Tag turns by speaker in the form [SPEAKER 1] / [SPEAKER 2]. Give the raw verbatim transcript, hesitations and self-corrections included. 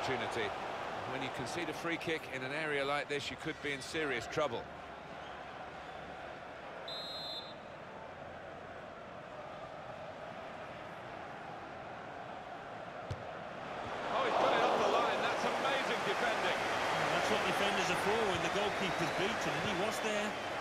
[SPEAKER 1] opportunity. When you concede a free kick in an area like this, you could be in serious trouble. Oh, he's put it off the line. That's amazing defending.
[SPEAKER 2] Well, that's what defenders are for when the goalkeeper's beaten, and he was there.